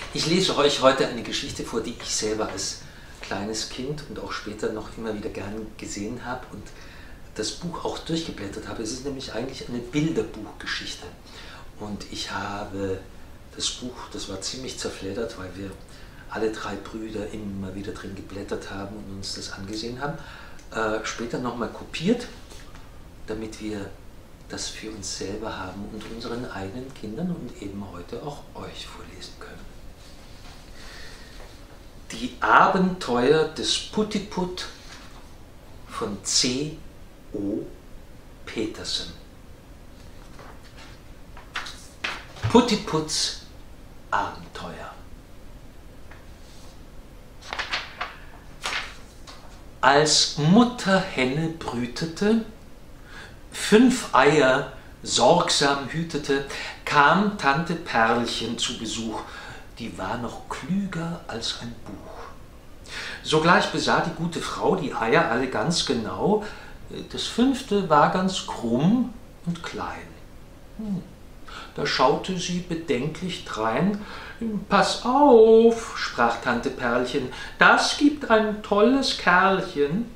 Ich lese euch heute eine Geschichte vor, die ich selber als kleines Kind und auch später noch immer wieder gern gesehen habe und das Buch auch durchgeblättert habe. Es ist nämlich eigentlich eine Bilderbuchgeschichte. Und ich habe das Buch, das war ziemlich zerfleddert, weil wir alle drei Brüder immer wieder drin geblättert haben und uns das angesehen haben, später nochmal kopiert, damit wir das für uns selber haben und unseren eigenen Kindern und eben heute auch euch vorlesen können. Die Abenteuer des Puttiput von C. O. Petersen. Puttiputs Abenteuer. Als Mutterhenne brütete, 5 Eier sorgsam hütete, kam Tante Perlchen zu Besuch. Die war noch klüger als ein Buch. Sogleich besah die gute Frau die Eier alle ganz genau. Das 5. war ganz krumm und klein. Da schaute sie bedenklich drein. »Pass auf«, sprach Tante Perlchen, »das gibt ein tolles Kerlchen.«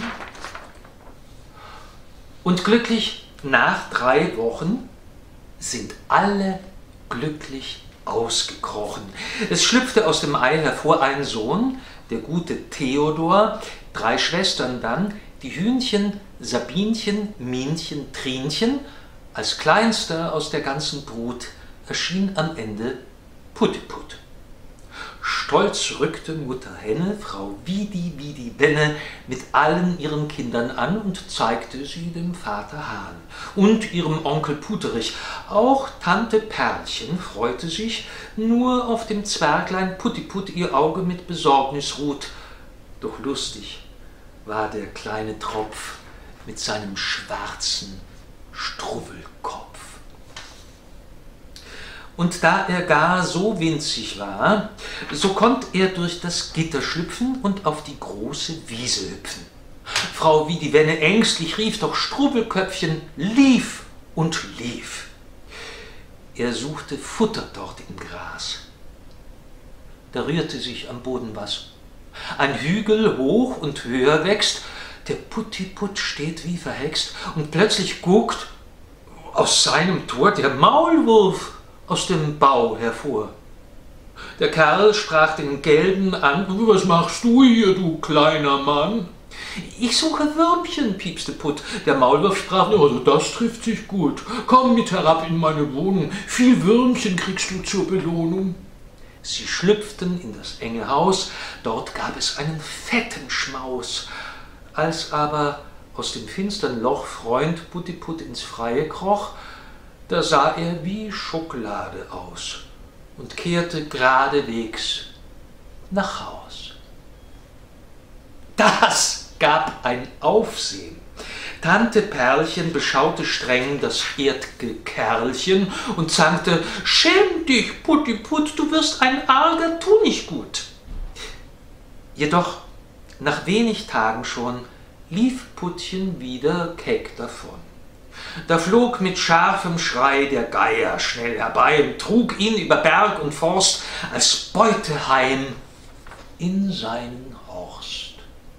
Und glücklich nach 3 Wochen sind alle glücklich ausgekrochen. Es schlüpfte aus dem Ei hervor ein Sohn, der gute Theodor, 3 Schwestern dann, die Hühnchen, Sabinchen, Minchen, Trinchen. Als kleinster aus der ganzen Brut erschien am Ende Puttiput. Stolz rückte Mutter Henne Frau Widi Benne mit allen ihren Kindern an und zeigte sie dem Vater Hahn und ihrem Onkel Puterich. Auch Tante Perlchen freute sich, nur auf dem Zwerglein Puttiput ihr Auge mit Besorgnis ruht. Doch lustig war der kleine Tropf mit seinem schwarzen Struwwelkopf. Und da er gar so winzig war, so konnt er durch das Gitter schlüpfen und auf die große Wiese hüpfen. Frau Widi-Wenne ängstlich rief, doch Struwwelköpfchen lief und lief. Er suchte Futter dort im Gras. Da rührte sich am Boden was. Ein Hügel hoch und höher wächst, der Puttiput steht wie verhext und plötzlich guckt aus seinem Tor der Maulwurf aus dem Bau hervor. Der Kerl sprach den Gelben an, »Was machst du hier, du kleiner Mann?« »Ich suche Würmchen«, piepste Putt. Der Maulwurf sprach, »Also das trifft sich gut. Komm mit herab in meine Wohnung, viel Würmchen kriegst du zur Belohnung.« Sie schlüpften in das enge Haus, dort gab es einen fetten Schmaus. Als aber aus dem finstern Loch Freund Puttiput ins Freie kroch, da sah er wie Schokolade aus und kehrte geradewegs nach Haus. Das gab ein Aufsehen. Tante Perlchen beschaute streng das erd'ge Kerlchen und zankte, »Schäm dich, Puttiput, du wirst ein arger Tunichtgut.« Jedoch, nach wenig Tagen schon, lief Puttchen wieder keck davon. Da flog mit scharfem Schrei der Geier schnell herbei und trug ihn über Berg und Forst als Beute heim in seinen Horst.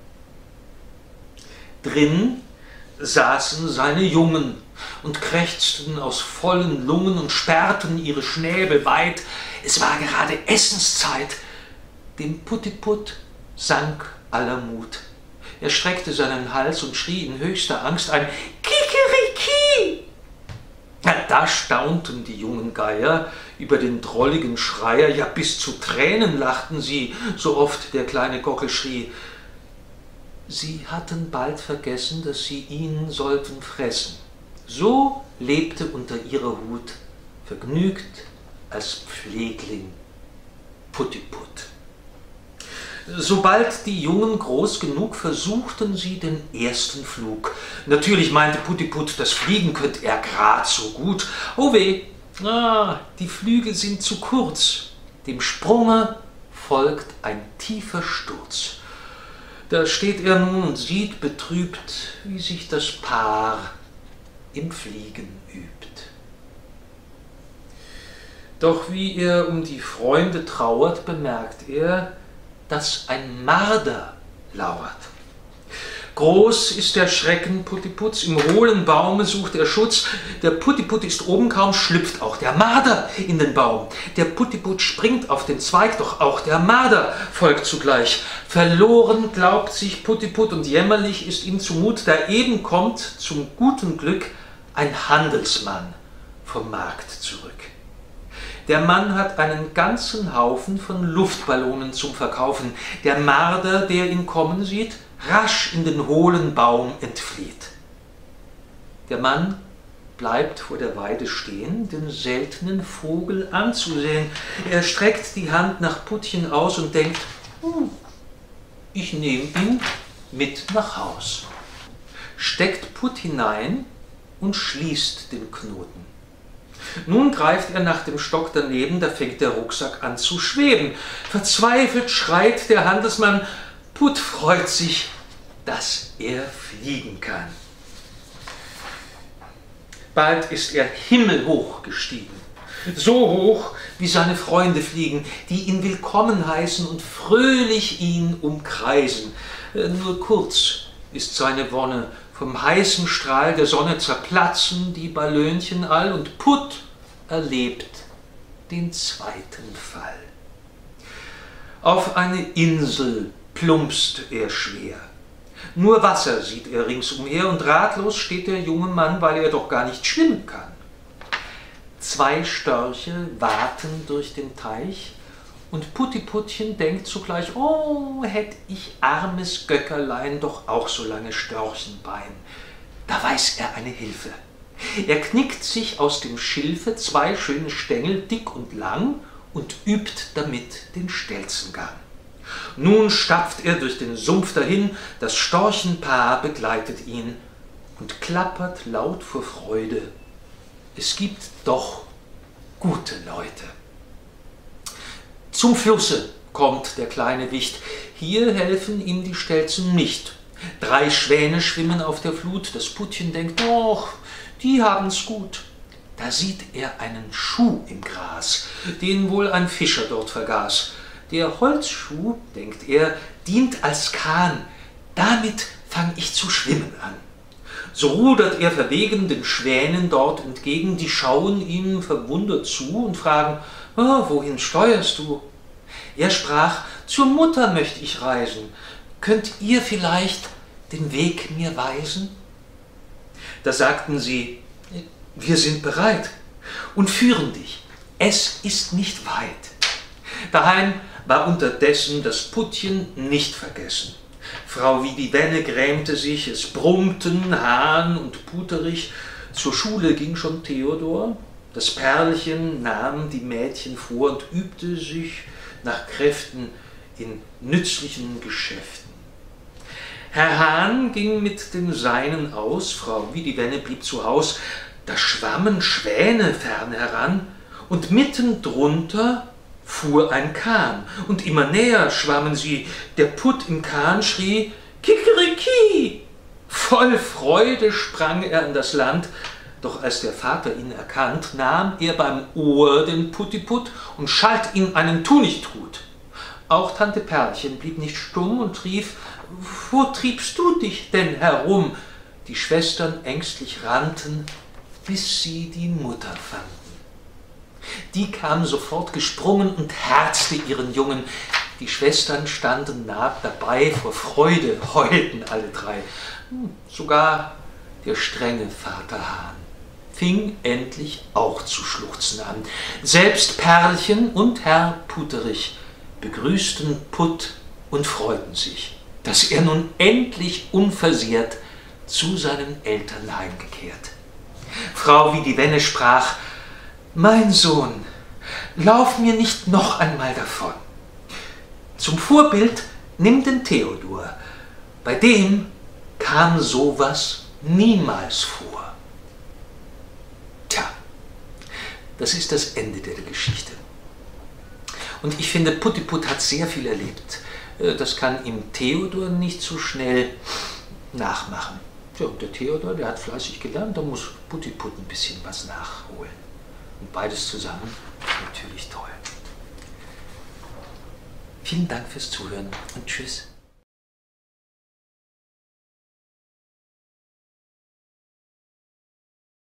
Drin saßen seine Jungen und krächzten aus vollen Lungen und sperrten ihre Schnäbel weit. Es war gerade Essenszeit. Dem Puttiput sank aller Mut. Er streckte seinen Hals und schrie in höchster Angst ein »Kikeriki!« Da staunten die jungen Geier über den drolligen Schreier, ja bis zu Tränen lachten sie, so oft der kleine Gockel schrie. Sie hatten bald vergessen, dass sie ihn sollten fressen. So lebte unter ihrer Hut, vergnügt als Pflegling, Puttiput. Sobald die Jungen groß genug, versuchten sie den ersten Flug. Natürlich meinte Puttiput, das Fliegen könnt er grad so gut. Oh weh, die Flügel sind zu kurz. Dem Sprunge folgt ein tiefer Sturz. Da steht er nun und sieht betrübt, wie sich das Paar im Fliegen übt. Doch wie er um die Freunde trauert, bemerkt er, dass ein Marder lauert. Groß ist der Schrecken Puttiputs, im hohlen Baume sucht er Schutz. Der Puttiput ist oben, kaum schlüpft auch der Marder in den Baum. Der Puttiput springt auf den Zweig, doch auch der Marder folgt zugleich. Verloren glaubt sich Puttiput und jämmerlich ist ihm zumut, da eben kommt zum guten Glück ein Handelsmann vom Markt zurück. Der Mann hat einen ganzen Haufen von Luftballonen zum Verkaufen. Der Marder, der ihn kommen sieht, rasch in den hohlen Baum entflieht. Der Mann bleibt vor der Weide stehen, den seltenen Vogel anzusehen. Er streckt die Hand nach Puttchen aus und denkt, ich nehme ihn mit nach Haus. Steckt Putt hinein und schließt den Knoten. Nun greift er nach dem Stock daneben, da fängt der Rucksack an zu schweben. Verzweifelt schreit der Handelsmann, Putt freut sich, dass er fliegen kann. Bald ist er himmelhoch gestiegen, so hoch, wie seine Freunde fliegen, die ihn willkommen heißen und fröhlich ihn umkreisen. Nur kurz ist seine Wonne, vom heißen Strahl der Sonne zerplatzen die Ballönchen all und Putt erlebt den zweiten Fall. Auf eine Insel plumpst er schwer. Nur Wasser sieht er ringsumher und ratlos steht der junge Mann, weil er doch gar nicht schwimmen kann. 2 Störche waten durch den Teich und Puttiputtchen denkt zugleich, oh, hätt ich armes Göckerlein doch auch so lange Störchenbein. Da weiß er eine Hilfe. Er knickt sich aus dem Schilfe 2 schöne Stängel, dick und lang, und übt damit den Stelzengang. Nun stapft er durch den Sumpf dahin, das Storchenpaar begleitet ihn und klappert laut vor Freude. Es gibt doch gute Leute. Zum Flusse kommt der kleine Wicht. Hier helfen ihm die Stelzen nicht. 3 Schwäne schwimmen auf der Flut. Das Puttchen denkt, doch, die haben's gut. Da sieht er einen Schuh im Gras, den wohl ein Fischer dort vergaß. Der Holzschuh, denkt er, dient als Kahn. Damit fang ich zu schwimmen an. So rudert er verwegen den Schwänen dort entgegen. Die schauen ihm verwundert zu und fragen, oh, wohin steuerst du? Er sprach, zur Mutter möcht ich reisen. Könnt ihr vielleicht den Weg mir weisen? Da sagten sie, wir sind bereit und führen dich. Es ist nicht weit. Daheim war unterdessen das Puttchen nicht vergessen. Frau wie die Wenne grämte sich, es brummten Hahn und Puterich. Zur Schule ging schon Theodor. Das Perlchen nahm die Mädchen vor und übte sich nach Kräften in nützlichen Geschäften. Herr Hahn ging mit den Seinen aus, Frau wie die Wenne blieb zu Haus. Da schwammen Schwäne fern heran und mitten drunter fuhr ein Kahn, und immer näher schwammen sie. Der Putt im Kahn schrie, Kikeriki! Voll Freude sprang er an das Land, doch als der Vater ihn erkannt, nahm er beim Ohr den Puttiput und schalt ihm einen Tunichtgut. Auch Tante Perlchen blieb nicht stumm und rief, wo triebst du dich denn herum? Die Schwestern ängstlich rannten, bis sie die Mutter fanden. Die kam sofort gesprungen und herzte ihren Jungen. Die Schwestern standen nah dabei, vor Freude heulten alle 3. Sogar der strenge Vater Hahn fing endlich auch zu schluchzen an. Selbst Perlchen und Herr Puterich begrüßten Putt und freuten sich, dass er nun endlich unversehrt zu seinen Eltern heimgekehrt. Frau wie die Wenne sprach, mein Sohn, lauf mir nicht noch einmal davon. Zum Vorbild nimm den Theodor, bei dem kam sowas niemals vor. Tja, das ist das Ende der Geschichte. Und ich finde, Puttiput hat sehr viel erlebt. Das kann ihm Theodor nicht so schnell nachmachen. Tja, und der Theodor, der hat fleißig gelernt, da muss Puttiput ein bisschen was nachholen. Und beides zusammen ist natürlich toll. Vielen Dank fürs Zuhören und tschüss.